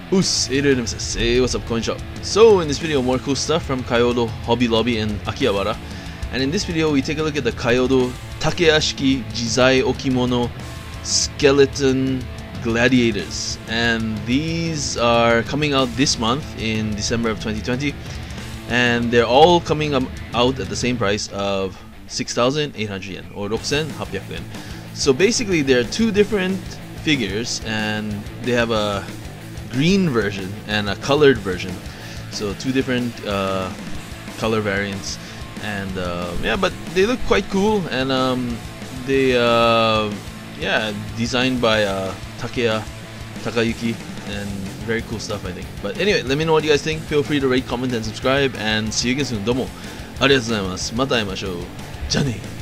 Who's Say what's up, Coin Shop. So in this video, more cool stuff from Kyoto, Hobby Lobby, and Akihabara. And in this video, we take a look at the Kyoto Takeyashiki Jizai Okimono Skeleton Gladiators. And these are coming out this month in December of 2020. And they're all coming out at the same price of 6,800 yen or 6,800 yen. So basically, there are two different figures, and they have a green version and a colored version. So two different color variants, and yeah, but they look quite cool, and they yeah, designed by Takeya Takayuki, and very cool stuff, I think. But anyway, let me know what you guys think. Feel free to rate, comment, and subscribe, and see you again soon. どうもありがとうございます。また会いましょう。じゃあね。